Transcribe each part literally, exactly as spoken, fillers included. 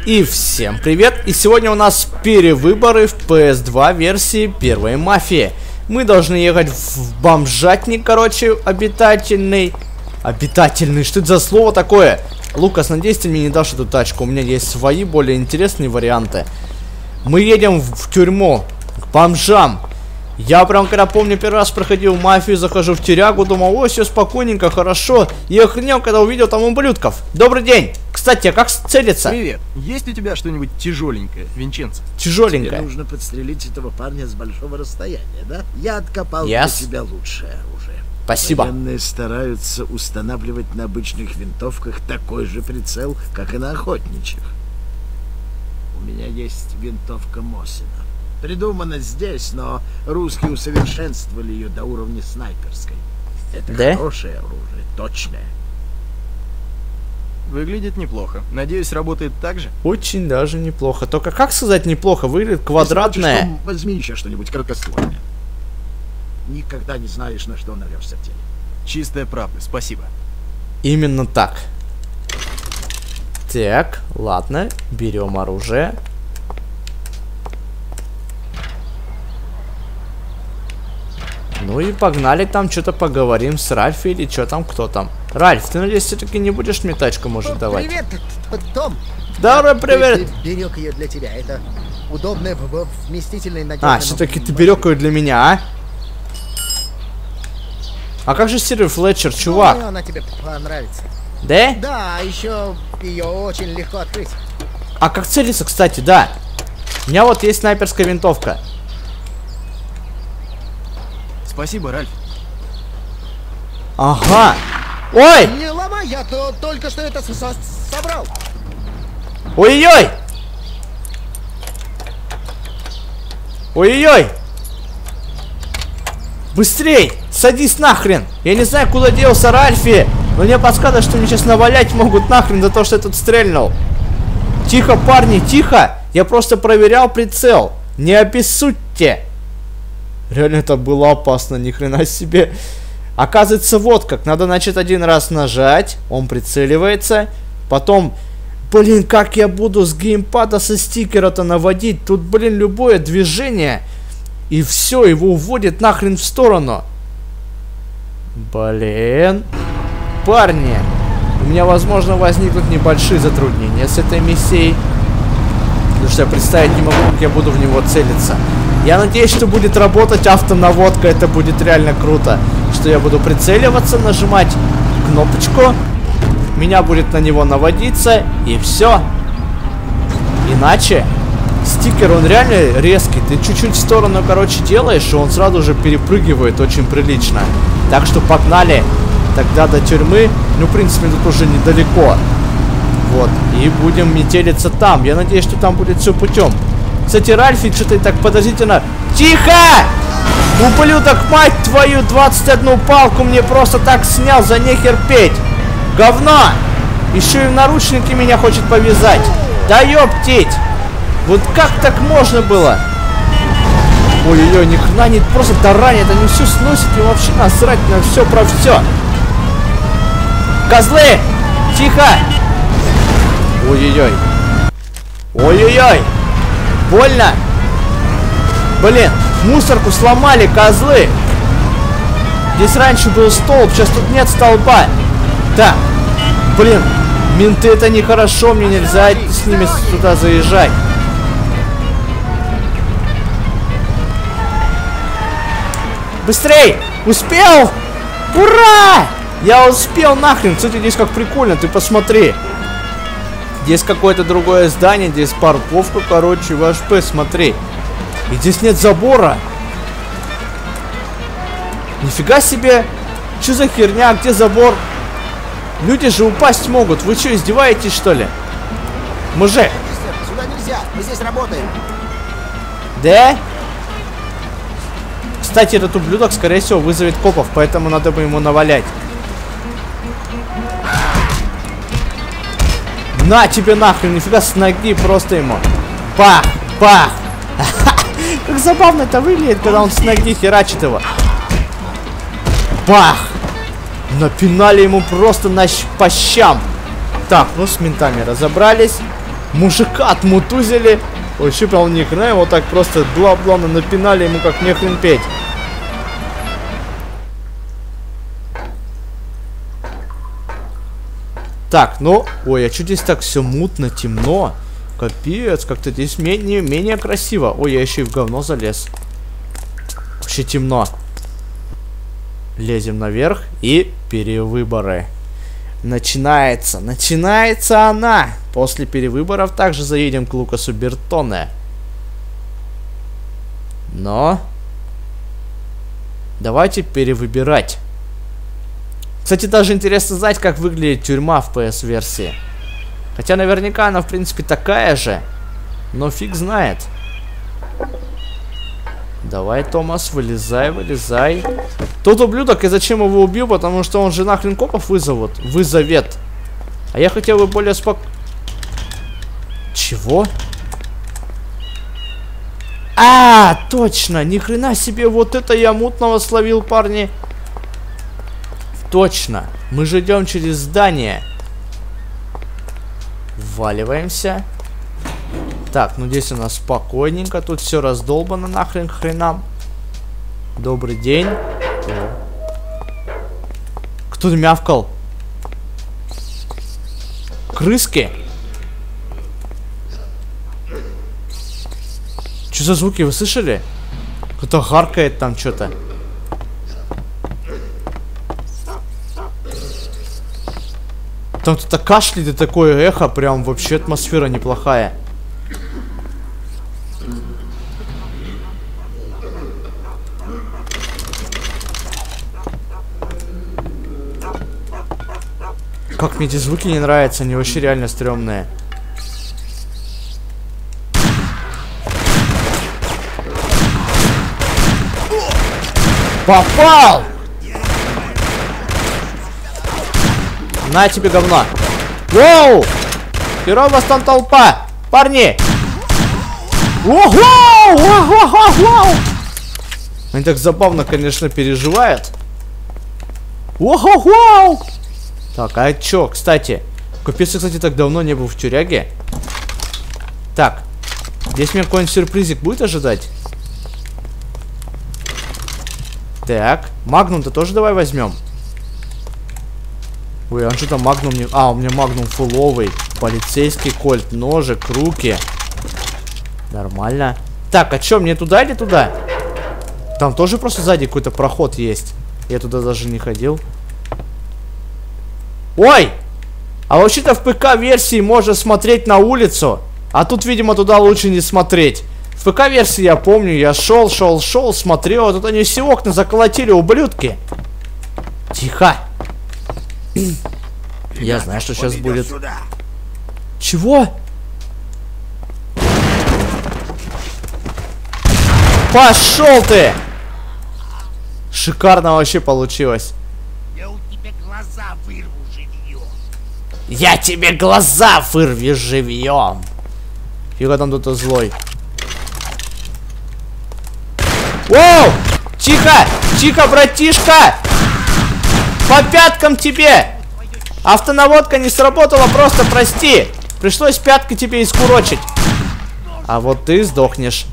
И всем привет! И сегодня у нас перевыборы в пи эс два версии первой мафии. Мы должны ехать в бомжатник, короче, обитательный. Обитательный, что это за слово такое? Лукас, надеюсь, ты мне не дашь эту тачку. У меня есть свои более интересные варианты. Мы едем в тюрьму, к бомжам. Я прям, когда помню, первый раз проходил мафию, захожу в тюрягу, думал, о, все спокойненько, хорошо. И охренел, когда увидел там ублюдков. Добрый день! Кстати, а как целиться? Привет. Есть у тебя что-нибудь тяжеленькое, Винченцо? Тяжеленькое. Тебе нужно подстрелить этого парня с большого расстояния, да? Я откопал Yes. для тебя лучшее оружие. Спасибо. Военные стараются устанавливать на обычных винтовках такой же прицел, как и на охотничьих. У меня есть винтовка Мосина. Придумана здесь, но русские усовершенствовали ее до уровня снайперской. Это Да? хорошее оружие, точное. Выглядит неплохо. Надеюсь, работает так же? Очень даже неплохо. Только как сказать неплохо? Выглядит квадратная. Если хочешь, то возьми еще что-нибудь краткоствольное. Никогда не знаешь, на что нарешься в теле. Чистая правда, спасибо. Именно так. Так, ладно. Берем оружие. Ну и погнали там, что-то поговорим с Ральфом или что там, кто там. Ральф, ты, надеюсь, все-таки не будешь мне тачку, может, давать? Привет, Том. Здорово, привет. Берег ее для тебя. Это удобная, вместительная, надежная. А, все-таки ты берег ее для меня, а? А как же Сирил Флетчер, чувак? Думаю, она тебе понравится. Да? Да, еще ее очень легко открыть. А как целиться, кстати, да. У меня вот есть снайперская винтовка. Спасибо, Ральф. Ага. Ой! Не ломай, я то только что это со собрал. Ой-ой-ой! Ой-ой-ой! Быстрей! Садись нахрен! Я не знаю, куда делся Ральфи, но мне подсказывает, что мне сейчас навалять могут нахрен за то, что я тут стрельнул. Тихо, парни, тихо! Я просто проверял прицел. Не обессудьте! Реально это было опасно, ни хрена себе. Оказывается, вот как. Надо, значит, один раз нажать. Он прицеливается. Потом, блин, как я буду с геймпада со стикера-то наводить? Тут, блин, любое движение. И все, его уводит нахрен в сторону. Блин. Парни, у меня, возможно, возникнут небольшие затруднения с этой миссией. Потому что я представить не могу, как я буду в него целиться. Я надеюсь, что будет работать автонаводка. Это будет реально круто. Что я буду прицеливаться, нажимать кнопочку. Меня будет на него наводиться. И все. Иначе стикер, он реально резкий. Ты чуть-чуть в сторону, короче, делаешь, и он сразу же перепрыгивает очень прилично. Так что погнали тогда до тюрьмы. Ну, в принципе, тут уже недалеко. Вот. И будем метелиться там. Я надеюсь, что там будет все путем. Кстати, Ральфи, что-то так подозрительно. Тихо! Ублюдок, мать твою, двадцать одну палку мне просто так снял, за нехер петь. Говно! Еще и в наручники меня хочет повязать. Да ёптить! Вот как так можно было? Ой-ой-ой, ни хрена не просто таранит, они все сносят и вообще насрать на все про все. Козлы! Тихо! Ой-ой-ой. Ой-ой-ой. Больно. Блин, мусорку сломали, козлы. Здесь раньше был столб, сейчас тут нет столба. Так, блин, менты, это нехорошо, мне нельзя с ними сюда заезжать. Быстрей! Успел! Ура! Я успел нахрен. Кстати, здесь как прикольно, ты посмотри. Здесь какое-то другое здание, здесь парковка, короче, в эйч пи, смотри. И здесь нет забора. Нифига себе. Что за херня, где забор? Люди же упасть могут. Вы что, издеваетесь, что ли? Мужик. Сюда нельзя, мы здесь работаем. Да? Кстати, этот ублюдок, скорее всего, вызовет копов, поэтому надо бы ему навалять. На тебе нахрен, нифига с ноги просто ему. Пах, пах. Как забавно это выглядит, когда он с ноги херачит его. Бах. Напинали ему просто на по щам. Так, ну с ментами разобрались. Мужика отмутузили. Вообще прям ни хрена, его так просто бла-бла напинали ему как нехрен петь. Так, ну, ой, а что здесь так все мутно, темно? Капец, как-то здесь менее, менее красиво. Ой, я еще и в говно залез. Вообще темно. Лезем наверх и перевыборы. Начинается, начинается она. После перевыборов также заедем к Лукасу Бертоне. Но давайте перевыбирать. Кстати, даже интересно знать, как выглядит тюрьма в пи эс-версии. Хотя наверняка она, в принципе, такая же. Но фиг знает. Давай, Томас, вылезай, вылезай. Тот ублюдок, и зачем его убил? Потому что он же нахрен копов вызовут. Вызовет. А я хотел бы более спок... Чего? А, точно! Ни хрена себе, вот это я мутного словил, парни. Точно. Мы же идем через здание. Вваливаемся. Так, ну здесь у нас спокойненько. Тут все раздолбано нахрен к хренам. Добрый день. Кто-то мявкал. Крыски. Что за звуки, вы слышали? Кто-то харкает там что-то. Там кто-то кашляет и такое эхо. Прям вообще атмосфера неплохая. Как мне эти звуки не нравятся, они вообще реально стрёмные. Попал! На тебе говно. Воу! Херова, у вас там толпа! Парни! Воу! Воу! Они так забавно, конечно, переживают. Воу! Так, а чё, кстати? Капец, я, кстати, так давно не был в тюряге. Так. Здесь меня какой-нибудь сюрпризик будет ожидать? Так. Магнум-то тоже давай возьмем. Ой, а что там магнум не... А, у меня магнум фуловый. Полицейский кольт, ножик, руки. Нормально. Так, а чё, мне туда или туда? Там тоже просто сзади какой-то проход есть. Я туда даже не ходил. Ой! А вообще-то в ПК-версии можно смотреть на улицу. А тут, видимо, туда лучше не смотреть. В ПК-версии я помню, я шел, шел, шел, смотрел. А тут они все окна заколотили, ублюдки. Тихо. Я знаю, что сейчас будет. Чего? Пошел ты! Шикарно вообще получилось. Я у тебя глаза вырву живьем. Я тебе глаза вырви живьем. Фига там кто-то злой. Воу! Тихо! Тихо, братишка! По пяткам тебе! Автонаводка не сработала, просто прости. Пришлось пяткой тебе искурочить. А вот ты сдохнешь.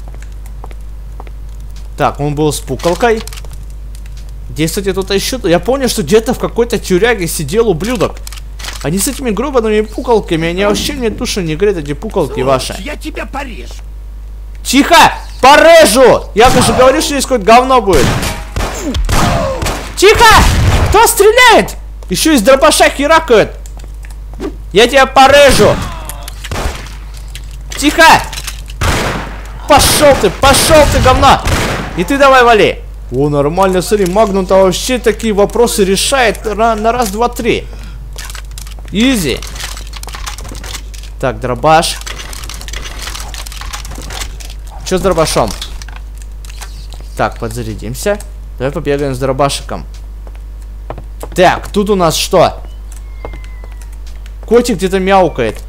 Так, он был с пукалкой. Где, кстати, тут еще... Я помню, что где-то в какой-то тюряге сидел ублюдок. Они с этими гробаными пукалками, они вообще мне душу не греют, эти пукалки ваши. Я тебя порежу. Тихо! Порежу! Я же говорю, что здесь какое-то говно будет. Тихо! Кто стреляет? Еще из дробаша херакают. Я тебя порежу. Тихо! Пошел ты, пошел ты, говно! И ты давай вали. О, нормально, смотри, Магнум-то вообще такие вопросы решает на раз, два, три. Изи. Так, дробаш. Что с дробашом? Так, подзарядимся. Давай побегаем с дробашиком. Так, тут у нас что? Котик где-то мяукает.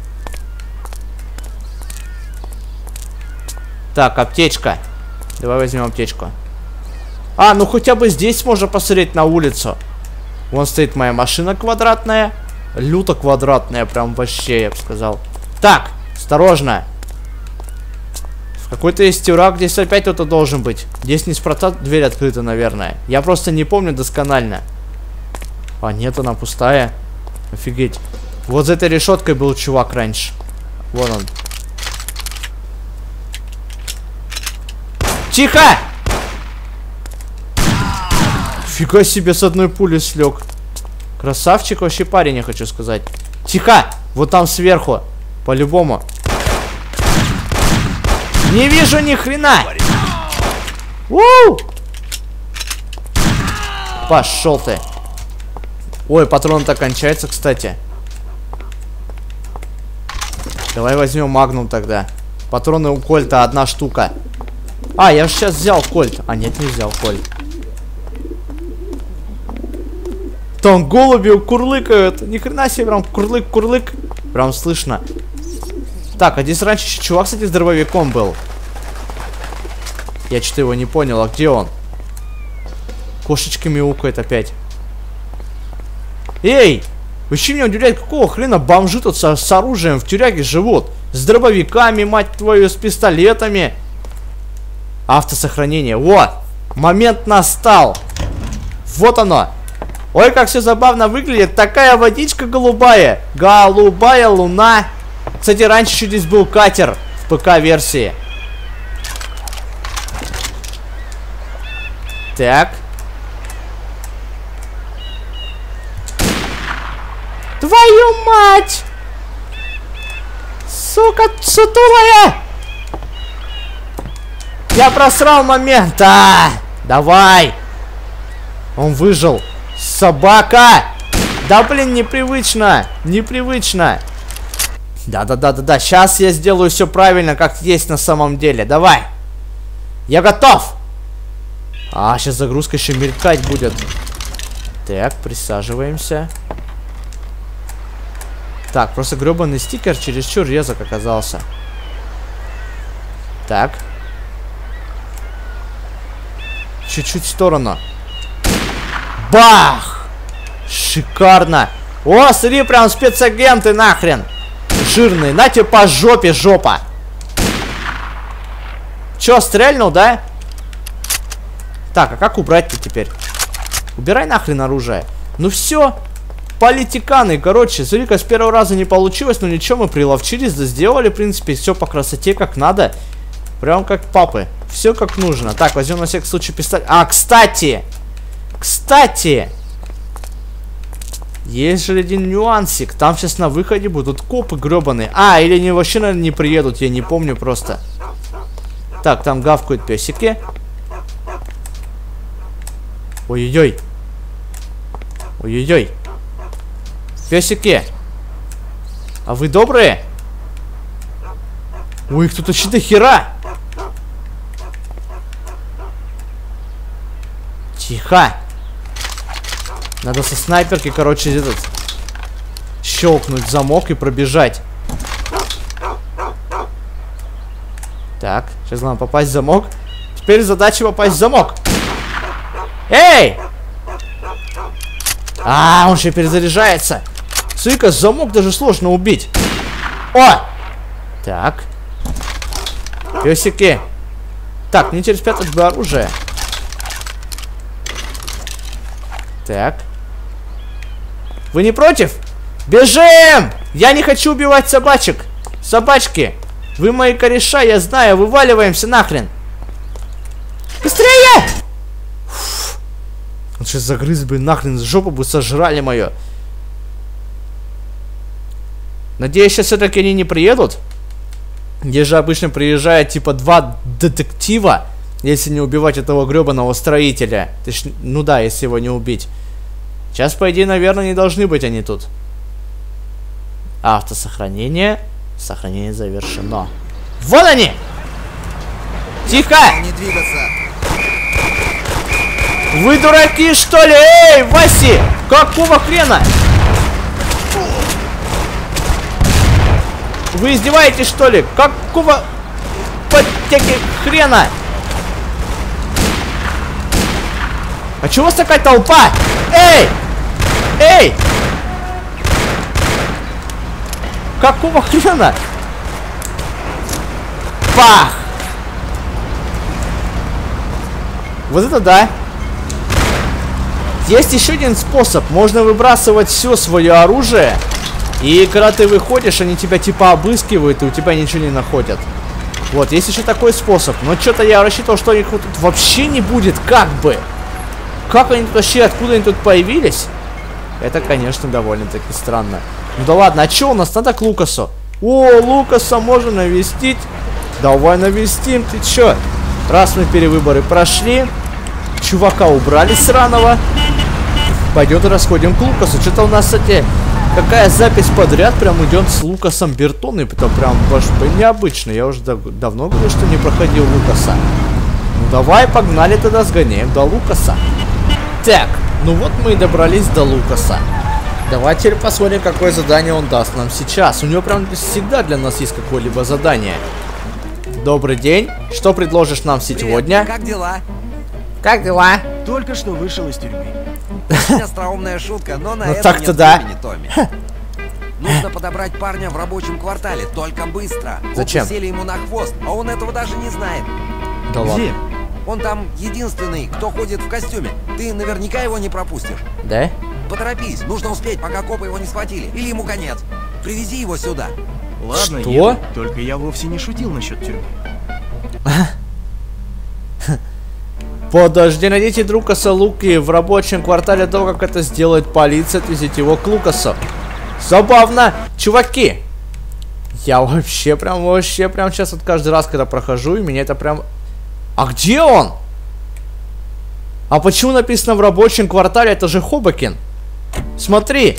Так, аптечка. Давай возьмем аптечку. А, ну хотя бы здесь можно посмотреть на улицу. Вон стоит моя машина квадратная. Люто квадратная, прям вообще, я бы сказал. Так, Осторожно. Какой-то есть тюрак, здесь опять кто-то должен быть. Здесь неспроста дверь открыта, наверное. Я просто не помню досконально. А, нет, она пустая. Офигеть. Вот за этой решеткой был чувак раньше. Вон он. Тихо! Фига себе, с одной пули слег. Красавчик вообще парень, я хочу сказать. Тихо! Вот там сверху. По-любому. Не вижу ни хрена! У! Пошел ты. Ой, патрон-то кончается, кстати. Давай возьмем магнум тогда. Патроны у кольта одна штука. А, я же сейчас взял кольт. А, нет, не взял кольт. Там голуби курлыкают. Ни хрена себе, прям курлык-курлык. Прям слышно. Так, а здесь раньше еще чувак, кстати, с дробовиком был. Я что-то его не понял. А где он? Кошечка мяукает опять. Эй! Вы че меня удивляете? Какого хрена бомжи тут со, с оружием в тюряге живут? С дробовиками, мать твою, с пистолетами. Автосохранение. Вот! Момент настал. Вот оно. Ой, как все забавно выглядит. Такая водичка голубая. Голубая луна. Кстати, раньше еще здесь был катер в ПК-версии. Так. Твою мать! Сука, сутулая! Я просрал момент. А, давай! Он выжил. Собака! Да блин, непривычно. Непривычно. Да-да-да-да-да. Сейчас я сделаю все правильно, как есть на самом деле. Давай. Я готов. А, сейчас загрузка еще мелькать будет. Так, присаживаемся. Так, просто гребаный стикер чересчур резок оказался. Так. Чуть-чуть в сторону. Бах! Шикарно. О, смотри, прям спецагенты нахрен. Жирные. На тебе по жопе, жопа. Че, стрельнул, да? Так, а как убрать-то теперь? Убирай нахрен оружие. Ну все. Политиканы, короче, смотри-ка, с первого раза не получилось, но ничего, мы приловчились, да сделали, в принципе, все по красоте, как надо. Прям как папы. Все как нужно. Так, возьмем на всякий случай пистолет. А, кстати! Кстати! Есть же один нюансик. Там сейчас на выходе будут копы гребаные. А, или они вообще, наверное, не приедут, я не помню просто. Так, там гавкают песики. Ой-ой-ой. Ой-ой-ой. Песики. А вы добрые? Ой, их тут вообще до хера. Тихо. Надо со снайперки, короче, этот щелкнуть замок и пробежать. Так, сейчас главное попасть в замок. Теперь задача попасть в замок. Эй! А, он еще перезаряжается. Смотри-ка, замок даже сложно убить. О! Так. Песики. Так, мне теперь спрятать бы оружие. Так. Вы не против? Бежим! Я не хочу убивать собачек. Собачки. Вы мои кореша, я знаю. Вываливаемся нахрен. Быстрее! Фу. Он сейчас загрыз бы нахрен, жопу бы сожрали мою. Надеюсь, сейчас все-таки они не приедут. Где же обычно приезжает типа два детектива, если не убивать этого гребаного строителя. Ж, ну да, если его не убить. Сейчас, по идее, наверное, не должны быть они тут. Автосохранение. Сохранение завершено. Вот они! Тихо! Не двигаться. Вы дураки, что ли? Эй, Васи! Какого хрена? Вы издеваетесь, что ли? Какого подтеки хрена? А чего у вас такая толпа? Эй! Эй! Какого хрена? Бах! Вот это да. Есть еще один способ. Можно выбрасывать все свое оружие. И когда ты выходишь, они тебя типа обыскивают, и у тебя ничего не находят. Вот, есть еще такой способ. Но что-то я рассчитывал, что их вот тут вообще не будет, как бы. Как они тут вообще, откуда они тут появились? Это, конечно, довольно-таки странно. Ну да ладно, а что у нас надо к Лукасу? О, Лукаса можно навестить. Давай навестим, ты чё? Раз мы перевыборы прошли, чувака убрали сраного. Пойдет и расходим к Лукасу. Что-то у нас, кстати, какая запись подряд прям идем с Лукасом Бертоном. Это прям необычно. Я уже дав давно говорю, что не проходил Лукаса. Ну давай, погнали тогда, сгоняем до Лукаса. Так, ну вот мы и добрались до Лукаса. Давайте теперь посмотрим, какое задание он даст нам сейчас. У него прям всегда для нас есть какое-либо задание. Добрый день. Что предложишь нам сегодня? Привет. Как дела? Как дела? Только что вышел из тюрьмы. Очень остроумная шутка, но на Ну это так-то нет да. времени, Томми. Нужно подобрать парня в рабочем квартале, только быстро. Зачем? Копы сели ему на хвост, а он этого даже не знает. Да Где? ладно. Он там единственный, кто ходит в костюме. Ты наверняка его не пропустишь. Да? Поторопись, нужно успеть, пока копы его не схватили. Или ему конец. Привези его сюда. Ладно, Что? еду. Только я вовсе не шутил насчет тюрьмы. Подожди, найдите Лукаса Луки в рабочем квартале до того, как это сделает полиция, отвезите его к Лукасу. Забавно, чуваки. Я вообще прям, вообще прям сейчас вот каждый раз, когда прохожу, и меня это прям... А где он? А почему написано в рабочем квартале? Это же Хобокин. Смотри.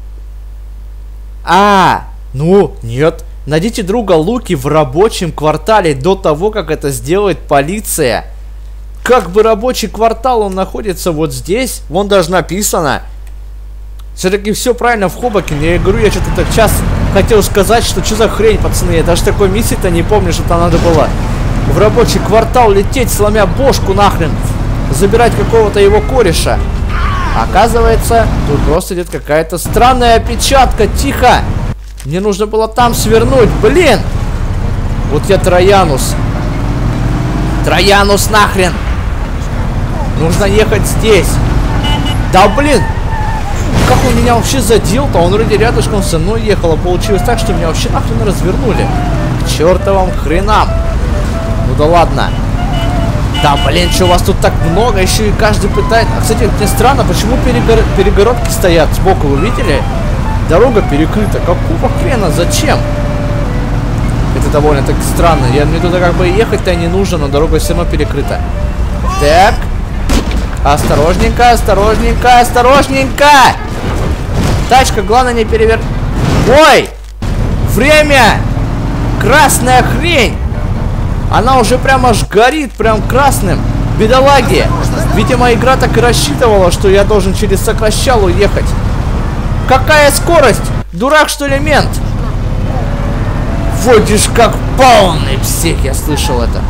А, ну, нет. Найдите друга Луки в рабочем квартале до того, как это сделает полиция. Как бы рабочий квартал, он находится вот здесь. Вон даже написано. Все-таки все правильно в Хобокине. Я говорю, я что-то так сейчас хотел сказать, что что за хрень, пацаны. Я даже такой миссии-то не помню, что там надо было в рабочий квартал лететь, сломя бошку нахрен. Забирать какого-то его кореша. Оказывается, тут просто идет какая-то странная опечатка. Тихо! Мне нужно было там свернуть. Блин! Вот я Троянус. Троянус нахрен! Нужно ехать здесь. Да блин! Как он меня вообще задел-то? Он вроде рядышком со мной ехал. А получилось так, что меня вообще нахрен развернули. К чертовым хренам. Ну да ладно. Да блин, что у вас тут так много? Еще и каждый пытает. А кстати, мне странно, почему перегор... перегородки стоят сбоку, вы видели? Дорога перекрыта. Какого хрена? Зачем? Это довольно-таки странно. Я, мне туда как бы ехать-то не нужно, но дорога все равно перекрыта. Так. Осторожненько, осторожненько, осторожненько! Тачка, главное не перевер... Ой! Время! Красная хрень! Она уже прям аж горит, прям красным. Бедолаги! Видимо, игра так и рассчитывала, что я должен через сокращалу ехать. Какая скорость? Дурак, что ли, мент? Водишь как полный псих, я слышал это.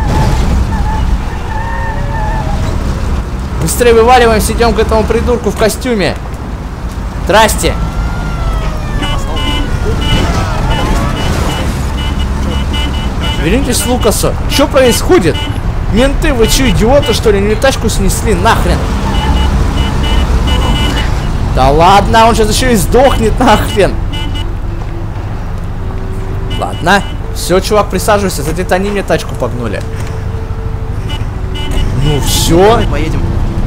Быстрее вываливаемся, идем к этому придурку в костюме. Здрасте. Вернитесь к Лукасу. Что происходит? Менты, вы что, идиоты, что ли? Мне тачку снесли, нахрен. Да ладно, он сейчас еще и сдохнет, нахрен. Ладно. Все, чувак, присаживайся. Кстати, это они мне тачку погнули. Ну все. Давай поедем.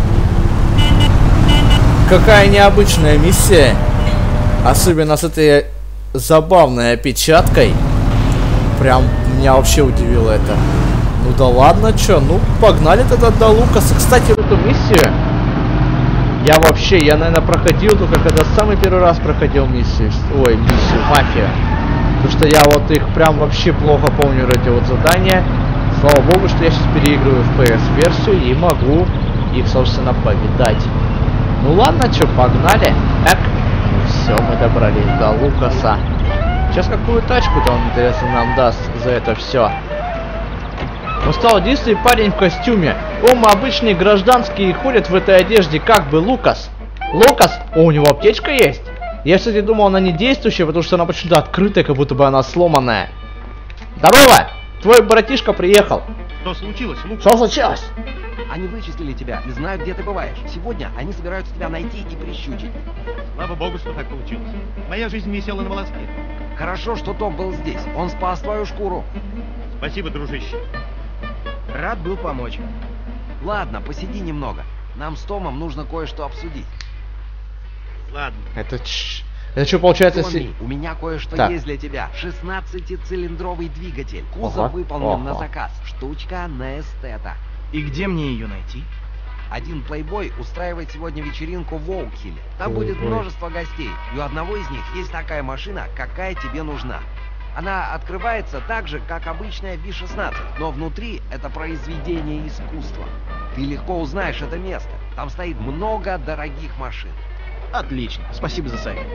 Какая необычная миссия. Особенно с этой забавной опечаткой. Прям меня вообще удивило это. Ну да ладно, чё, ну погнали тогда до Лукаса. Кстати, в эту миссию я вообще, я, наверное, проходил только когда самый первый раз проходил миссию. Ой, миссию, мафия. Потому что я вот их прям вообще плохо помню, эти вот задания. Слава богу, что я сейчас переигрываю в пи эс-версию и могу их, собственно, повидать. Ну ладно, чё, погнали. Так, ну все, мы добрались до Лукаса. Сейчас какую тачку-то он, интересно, нам даст за это все. Он стал единственный парень в костюме. О, мы обычные гражданские ходят в этой одежде, как бы Лукас. Лукас? О, у него аптечка есть? Я, кстати, думал, она не действующая, потому что она почему-то открытая, как будто бы она сломанная. Здорово! твой братишка приехал. Что случилось, Лук? Что случилось? Они вычислили тебя и знают, где ты бываешь. Сегодня они собираются тебя найти и прищучить. Слава богу, что так получилось. Моя жизнь висела на волоске. Хорошо, что Том был здесь. Он спас твою шкуру. Спасибо, дружище. Рад был помочь. Ладно, посиди немного. Нам с Томом нужно кое-что обсудить. Ладно. Это ч... Это что получается? Томми, Си... у меня кое-что Так. есть для тебя. шестнадцатицилиндровый двигатель. Кузов Ага, выполнен на ага. заказ. Штучка на эстета. И где мне ее найти? Один плейбой устраивает сегодня вечеринку в Оукхилле. Там будет Плейбой. множество гостей. И у одного из них есть такая машина, какая тебе нужна. Она открывается так же, как обычная би шестнадцать, но внутри это произведение искусства. Ты легко узнаешь это место. Там стоит много дорогих машин. Отлично. Спасибо за совет.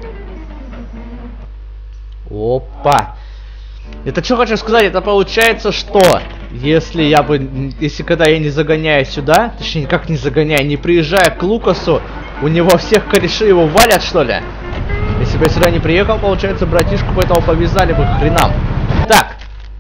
Опа. Это что хочу сказать? Это получается, что если я бы, если когда я не загоняю сюда, точнее как не загоняю, не приезжая к Лукасу, у него всех корешей его валят, что ли? Если бы я сюда не приехал, получается, братишку поэтому повязали бы к хренам. Так.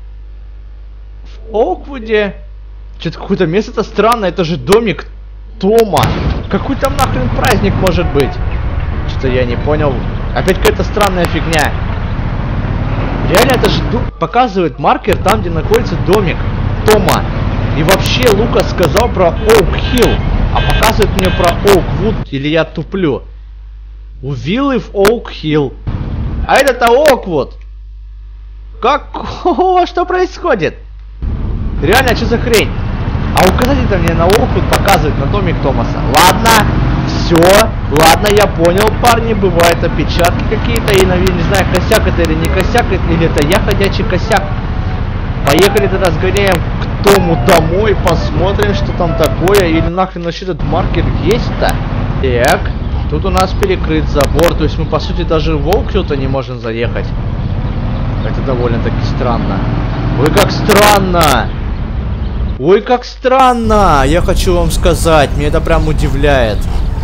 В Оуквуде что-то какое-то место-то странное, это же домик Тома. Какой там нахрен праздник может быть? Что-то я не понял. Опять какая-то странная фигня. Реально это же показывает маркер там, где находится домик Тома. И вообще Лукас сказал про Оук-Хилл, а показывает мне про Оуквуд, или я туплю. У виллы в Оук-Хилл. А это-то Оуквуд. Как? О, что происходит? Реально, что за хрень? А указатель-то мне на Оуквуд показывает, на домик Томаса. Ладно, все, ладно, я понял, парни, бывают опечатки какие-то, и, наверное, не знаю, косяк это или не косяк, или это я ходячий косяк. Поехали тогда сгоняем к Тому домой, посмотрим, что там такое, или нахрен вообще этот маркер есть-то. Так, тут у нас перекрыт забор, то есть мы, по сути, даже в Оукхилл-то не можем заехать. Это довольно-таки странно. Ой, как странно! Ой, как странно! Я хочу вам сказать, меня это прям удивляет.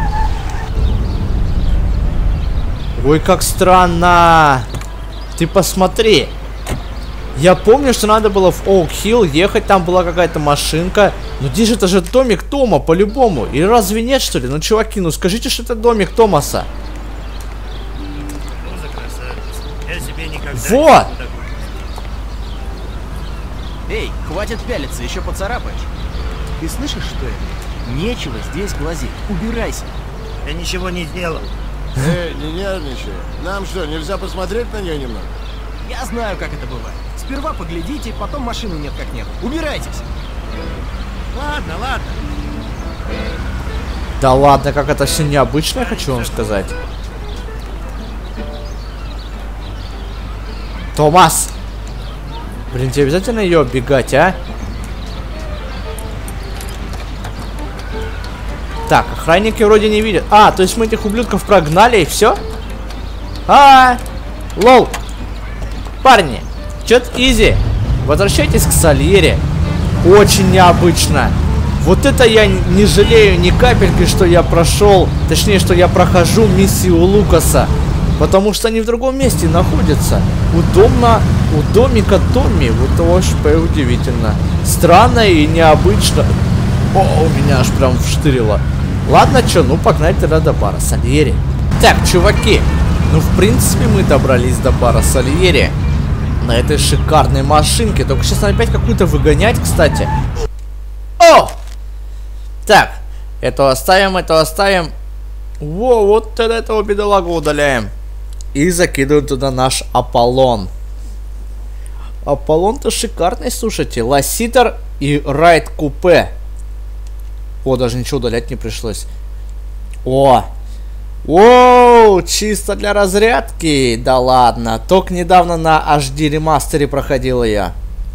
Ой, как странно! Ты посмотри! Я помню, что надо было в Оук-Хилл ехать, там была какая-то машинка. Но где же это же домик Тома, по-любому? Или разве нет, что ли? Ну, чуваки, ну скажите, что это домик Томаса. Я себе никогда Вот! Эй, хватит пялиться, еще поцарапаешь. Ты слышишь, что это? Нечего здесь глазеть. Убирайся. Я ничего не сделал. Эй, не нервничай. Нам что, нельзя посмотреть на нее немного? Я знаю, как это бывает. Сперва поглядите, потом машины нет как нет. Убирайтесь. Ладно, ладно. Да ладно, как это все необычно, я хочу вам сказать. Томас! Блин, тебе обязательно ее оббегать, а? Так, охранники вроде не видят. А, то есть мы этих ублюдков прогнали и все? А, лол. Парни, чё-то изи. Возвращайтесь к Сальере. Очень необычно. Вот это я не жалею ни капельки, что я прошел, точнее, что я прохожу миссию Лукаса. Потому что они в другом месте находятся. Удобно, у домика Томми. Вот очень удивительно. Странно и необычно. О, у меня аж прям вштырило. Ладно, что, ну погнали тогда до бара Сальери. Так, чуваки, ну в принципе мы добрались до бара Сальери. На этой шикарной машинке. Только сейчас надо опять какую-то выгонять, кстати. О! Так, это оставим, это оставим. Во, вот тогда этого бедолагу удаляем. И закидываем туда наш Аполлон. Аполлон-то шикарный, слушайте. Ласситер и Райд Купе. О, даже ничего удалять не пришлось. О! Оу, чисто для разрядки. Да ладно. Только недавно на эйч ди ремастере проходила я.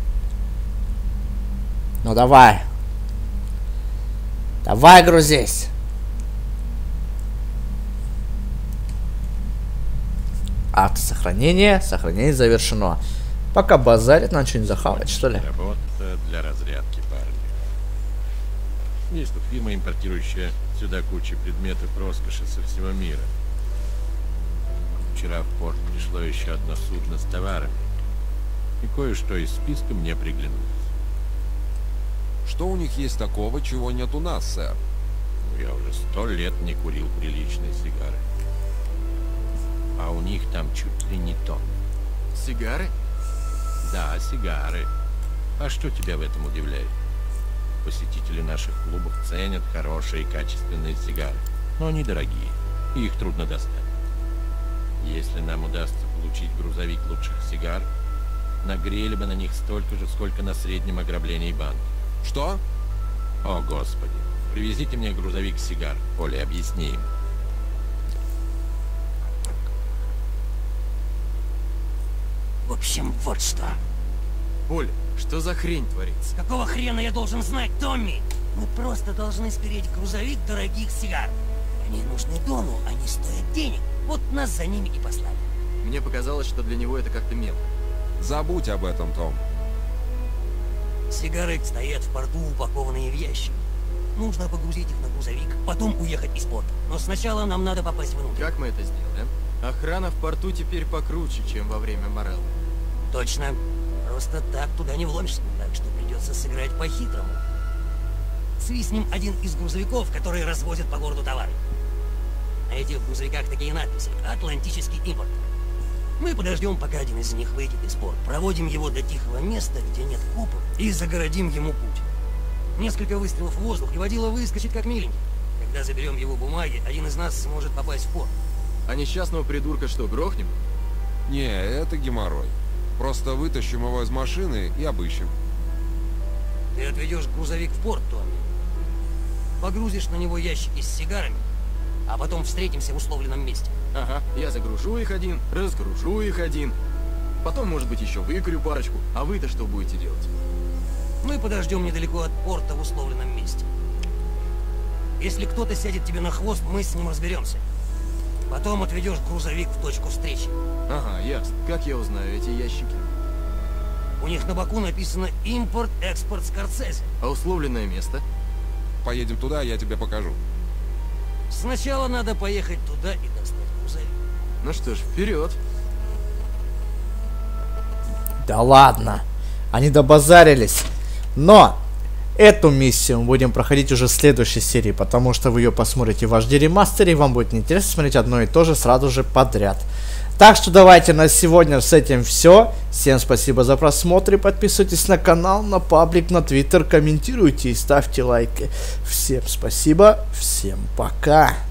Ну давай. Давай, грузись. Автосохранение. Сохранение завершено. Пока базарит, надо что-нибудь захавать, что ли? Работа для разрядки, парни. Есть тут фирма, импортирующая сюда кучу предметов роскоши со всего мира. Вчера в порт пришло еще одно судно с товарами. И кое-что из списка мне приглянулось. Что у них есть такого, чего нет у нас, сэр? Ну, я уже сто лет не курил приличные сигары. А у них там чуть ли не тон. Сигары? Да, сигары. А что тебя в этом удивляет? Посетители наших клубов ценят хорошие и качественные сигары. Но они дорогие, и их трудно достать. Если нам удастся получить грузовик лучших сигар, нагрели бы на них столько же, сколько на среднем ограблении банка. Что? О, Господи. Привезите мне грузовик сигар. Оля, объясни им. В общем, вот что. Оля, что за хрень творится? Какого хрена я должен знать, Томми? Мы просто должны спереть грузовик дорогих сигар. Они нужны Дону, они стоят денег. Вот нас за ними и послали. Мне показалось, что для него это как-то мелко. Забудь об этом, Том. Сигары стоят в порту, упакованные в ящик. Нужно погрузить их на грузовик, потом уехать из порта. Но сначала нам надо попасть внутрь. Как мы это сделаем? Охрана в порту теперь покруче, чем во время Морелло. Точно. Просто так туда не вломишься, так что придется сыграть по-хитрому. Свистнем один из грузовиков, которые развозят по городу товары. На этих грузовиках такие надписи: «Атлантический импорт». Мы подождем, пока один из них выйдет из порта, проводим его до тихого места, где нет копов, и загородим ему путь. Несколько выстрелов в воздух, и водила выскочит как миленький. Когда заберем его бумаги, один из нас сможет попасть в порт. А несчастного придурка что, грохнем? Не, это геморрой. Просто вытащим его из машины и обыщем. Ты отведешь грузовик в порт, Томми. Погрузишь на него ящики с сигарами, а потом встретимся в условленном месте. Ага, я загружу их один, разгружу их один. Потом, может быть, еще выкурю парочку. А вы-то что будете делать? Мы подождем недалеко от порта в условленном месте. Если кто-то сядет тебе на хвост, мы с ним разберемся. Потом отведешь грузовик в точку встречи. Ага, ясно. Как я узнаю эти ящики? У них на боку написано «Импорт-экспорт Скорсезе». А условленное место? Поедем туда, я тебе покажу. Сначала надо поехать туда и достать грузовик. Ну что ж, вперед. Да ладно, они добазарились. Но эту миссию мы будем проходить уже в следующей серии, потому что вы ее посмотрите в эйч ди ремастере, и вам будет неинтересно смотреть одно и то же сразу же подряд. Так что давайте на сегодня с этим все. Всем спасибо за просмотр, и подписывайтесь на канал, на паблик, на твиттер, комментируйте и ставьте лайки. Всем спасибо, всем пока.